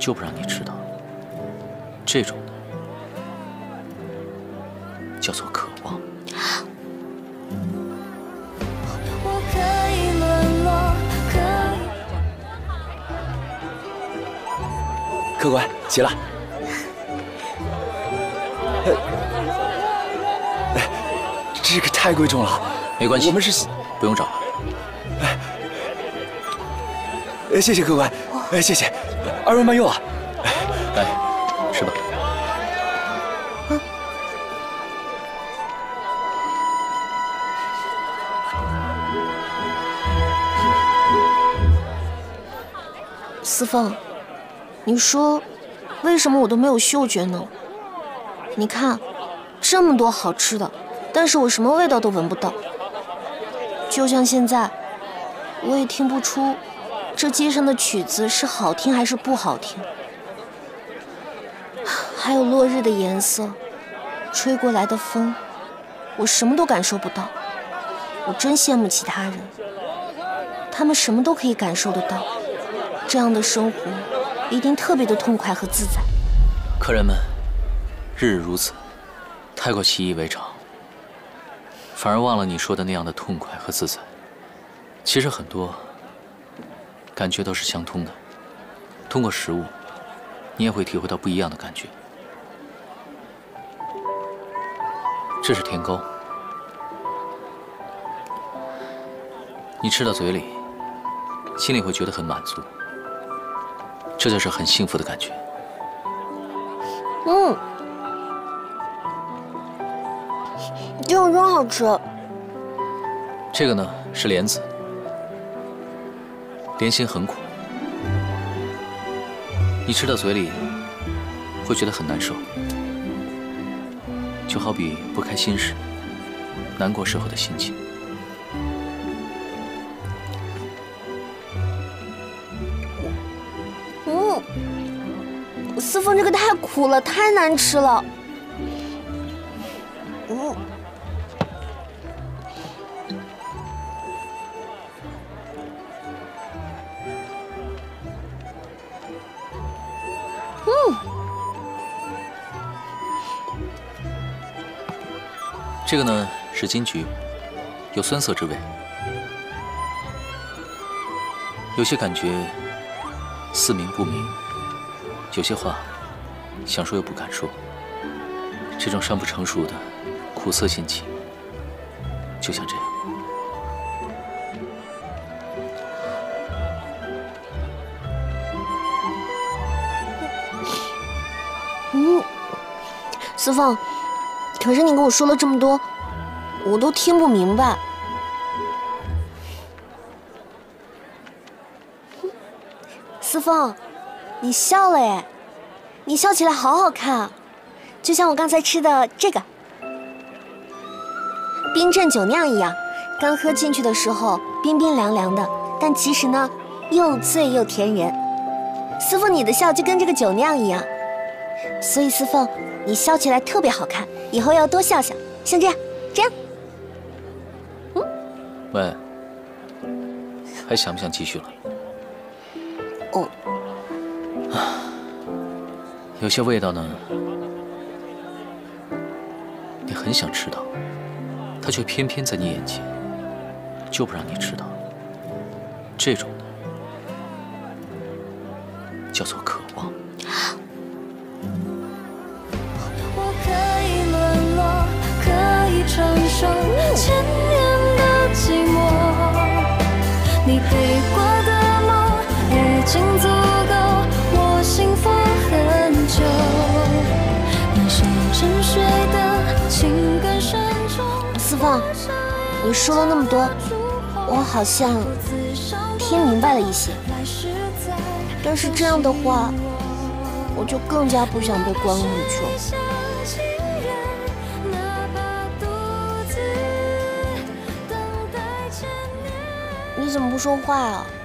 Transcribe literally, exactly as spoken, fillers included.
就不让你知道。这种的叫做渴望。 客官，起来。这个太贵重了， 没关系， 我们是不用找了。 哎，谢谢客官，哎，谢谢，二位慢用啊。 来，吃吧。 嗯。思凤，你说，为什么我都没有嗅觉呢？你看，这么多好吃的。 但是我什么味道都闻不到，就像现在，我也听不出这街上的曲子是好听还是不好听。还有落日的颜色，吹过来的风，我什么都感受不到。我真羡慕其他人，他们什么都可以感受得到，这样的生活一定特别的痛快和自在。 客人们，日日如此，太过习以为常。 反而忘了你说的那样的痛快和自在。其实很多感觉都是相通的，通过食物，你也会体会到不一样的感觉。这是甜糕，你吃到嘴里，心里会觉得很满足，这就是很幸福的感觉。 嗯。 这个真好吃。 这个呢是莲子，莲心很苦，你吃到嘴里会觉得很难受，就好比不开心时、难过时候的心情。 嗯，思凤这个太苦了，太难吃了。嗯。 这个呢是金桔，有酸涩之味，有些感觉似明不明，有些话想说又不敢说，这种尚不成熟的苦涩心情，就像这样。 嗯，思凤。 可是你跟我说了这么多，我都听不明白。思凤，你笑了哎，你笑起来好好看啊，就像我刚才吃的这个冰镇酒酿一样，刚喝进去的时候冰冰凉凉的，但其实呢又醉又甜人。思凤，你的笑就跟这个酒酿一样，所以思凤，你笑起来特别好看。 以后要多笑笑，像这样，这样。嗯， 喂，还想不想继续了？ 哦。 啊，有些味道呢，你很想吃到，它却偏偏在你眼前，就不让你吃到。这种的叫做渴望。 承受千年的寂寞，你给过的梦已经足够我幸福很久。眼神沉睡的情感深重。 思凤，你说了那么多，我好像听明白了一些。但是这样的话，我就更加不想被关回去了。 你怎么不说话啊？